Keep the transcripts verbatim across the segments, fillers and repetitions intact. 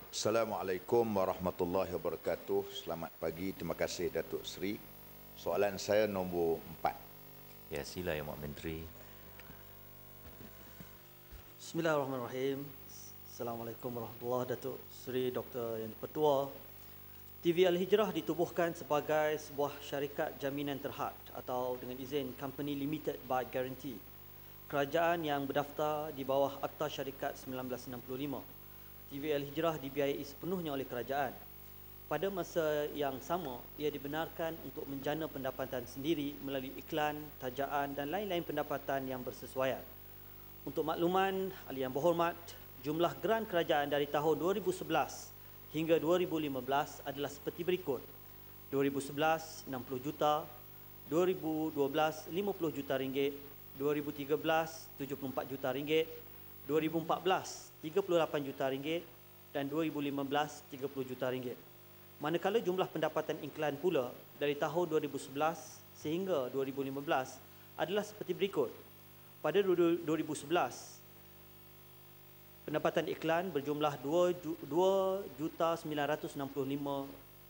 Assalamualaikum warahmatullahi wabarakatuh. Selamat pagi. Terima kasih Datuk Seri. Soalan saya nombor empat. Ya, sila ya Mak Menteri. Bismillahirrahmanirrahim. Assalamualaikum warahmatullahi wabarakatuh. Datuk Seri Doktor Yang Dipertua. T V Al-Hijrah ditubuhkan sebagai sebuah syarikat jaminan terhad atau dengan izin Company Limited by Guarantee. Kerajaan yang berdaftar di bawah Akta Syarikat sembilan belas enam puluh lima. T V Al-Hijrah dibiayai sepenuhnya oleh kerajaan. Pada masa yang sama, ia dibenarkan untuk menjana pendapatan sendiri melalui iklan, tajaan dan lain-lain pendapatan yang bersesuaian. Untuk makluman ahli yang berhormat, jumlah geran kerajaan dari tahun dua ribu sebelas hingga dua ribu lima belas adalah seperti berikut. dua ribu sebelas enam puluh juta, dua ribu dua belas lima puluh juta ringgit, dua ribu tiga belas tujuh puluh empat juta ringgit, dua ribu empat belas tiga puluh lapan juta ringgit dan dua ribu lima belas tiga puluh juta ringgit. Manakala jumlah pendapatan iklan pula dari tahun dua ribu sebelas sehingga dua ribu lima belas adalah seperti berikut. Pada dua ribu sebelas, pendapatan iklan berjumlah dua juta sembilan ratus enam puluh lima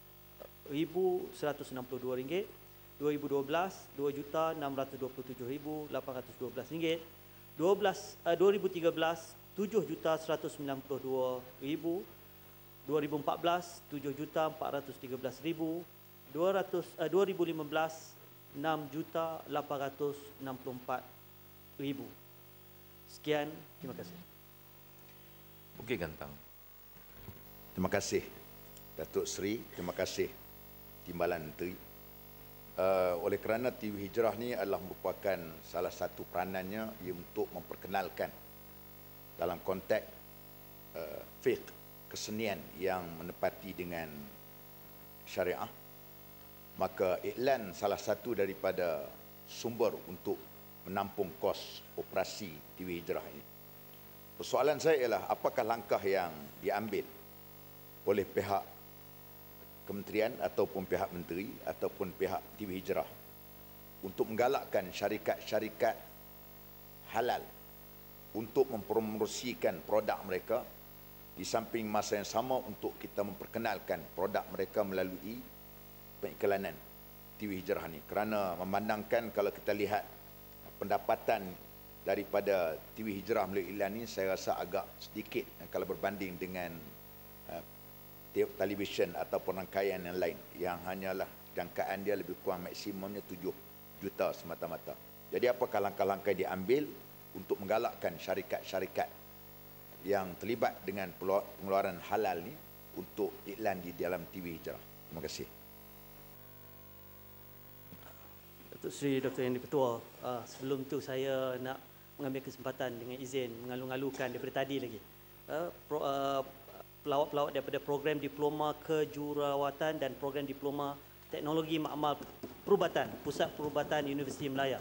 ribu seratus enam puluh dua ringgit, dua ribu dua belas dua juta enam ratus dua puluh tujuh ribu lapan ratus dua belas ringgit, dua ribu tiga belas tujuh juta seratus sembilan puluh dua ribu, dua ribu empat belas tujuh juta empat ratus tiga belas ribu, dua ribu lima belas enam juta lapan ratus enam puluh empat ribu. Sekian, terima kasih. Okey, Gantang. Terima kasih Datuk Seri. Terima kasih Timbalan Menteri. Uh, oleh kerana T V Hijrah ni adalah merupakan salah satu peranannya ia untuk memperkenalkan dalam konteks uh, fiqh, kesenian yang menepati dengan syariah, maka iklan salah satu daripada sumber untuk menampung kos operasi T V Hijrah ini. Persoalan saya ialah apakah langkah yang diambil oleh pihak kementerian ataupun pihak menteri ataupun pihak T V Hijrah untuk menggalakkan syarikat-syarikat halal untuk mempromosikan produk mereka, di samping masa yang sama untuk kita memperkenalkan produk mereka melalui pengiklanan T V Hijrah ni. Kerana memandangkan kalau kita lihat pendapatan daripada T V Hijrah melalui iklan ni, saya rasa agak sedikit kalau berbanding dengan uh, televisyen ataupun rangkaian yang lain yang hanyalah jangkaan dia lebih kurang maksimumnya tujuh juta semata-mata. Jadi apakah langkah-langkah diambil untuk menggalakkan syarikat-syarikat yang terlibat dengan pengeluaran halal ni untuk iklan di dalam T V Hijrah? Terima kasih. Datuk Seri Doktor Yang Dipertua, uh, sebelum tu saya nak mengambil kesempatan dengan izin mengalu-alukan daripada tadi lagi. Uh, pro, uh, pelawat-pelawat daripada program diploma kejururawatan dan program diploma teknologi makmal perubatan, Pusat Perubatan Universiti Melaya.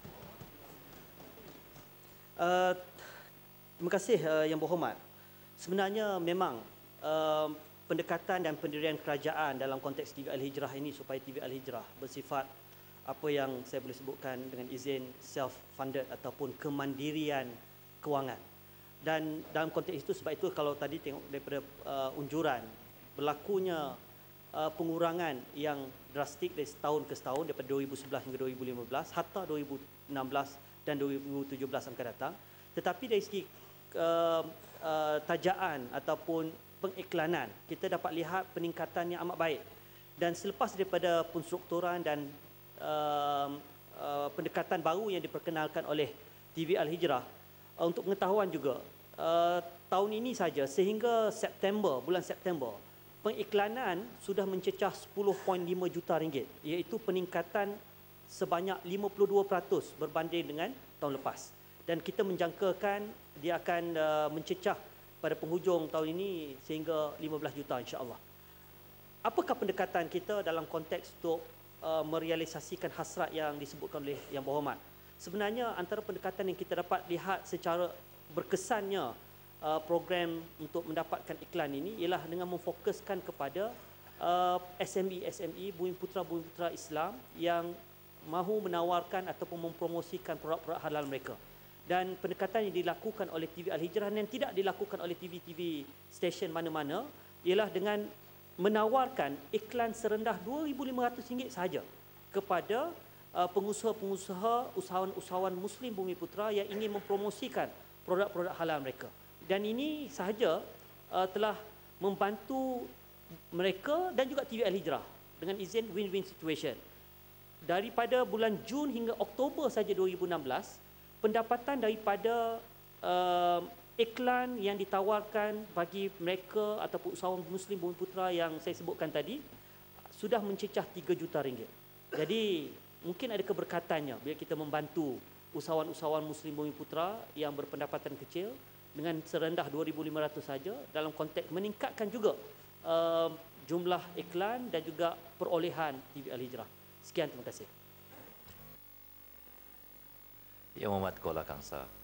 Uh, terima kasih uh, Yang Berhormat. Sebenarnya memang uh, pendekatan dan pendirian kerajaan dalam konteks T V Al-Hijrah ini supaya T V Al-Hijrah bersifat apa yang saya boleh sebutkan dengan izin self-funded ataupun kemandirian kewangan. Dan dalam konteks itu, sebab itu kalau tadi tengok daripada uh, unjuran, berlakunya uh, pengurangan yang drastik dari setahun ke setahun daripada dua ribu sebelas hingga dua ribu lima belas, hatta dua ribu enam belas dan dua ribu tujuh belas akan datang. Tetapi dari segi uh, uh, tajaan ataupun pengiklanan, kita dapat lihat peningkatan yang amat baik. Dan selepas daripada penstrukturan dan uh, uh, pendekatan baru yang diperkenalkan oleh T V Al-Hijrah, uh, untuk pengetahuan juga, uh, tahun ini saja sehingga September, bulan September, pengiklanan sudah mencecah sepuluh perpuluhan lima juta ringgit, iaitu peningkatan sebanyak lima puluh dua peratus berbanding dengan tahun lepas. Dan kita menjangkakan dia akan uh, mencecah pada penghujung tahun ini sehingga lima belas juta insya-Allah. Apakah pendekatan kita dalam konteks untuk uh, merealisasikan hasrat yang disebutkan oleh Yang Berhormat? Sebenarnya antara pendekatan yang kita dapat lihat secara berkesannya uh, program untuk mendapatkan iklan ini ialah dengan memfokuskan kepada uh, S M E S M E, Bumi Putera Bumi Putera Islam yang mahu menawarkan ataupun mempromosikan produk-produk halal mereka. dan pendekatan yang dilakukan oleh T V Al-Hijrah yang tidak dilakukan oleh T V-T V stesen mana-mana ialah dengan menawarkan iklan serendah dua ribu lima ratus ringgit sahaja kepada uh, pengusaha-pengusaha, usahawan-usahawan Muslim Bumiputera yang ingin mempromosikan produk-produk halal mereka. Dan ini sahaja uh, telah membantu mereka dan juga T V Al-Hijrah dengan izin win-win situation. Daripada bulan Jun hingga Oktober saja dua ribu enam belas, pendapatan daripada uh, iklan yang ditawarkan bagi mereka ataupun usahawan Muslim Bumiputera yang saya sebutkan tadi sudah mencecah tiga juta ringgit. Jadi mungkin ada keberkatannya bila kita membantu usahawan-usahawan Muslim Bumiputera yang berpendapatan kecil dengan serendah dua ribu lima ratus saja dalam konteks meningkatkan juga uh, jumlah iklan dan juga perolehan T V Al-Hijrah. Sekian, terima kasih. Yang Muhammad Kola Kangsa.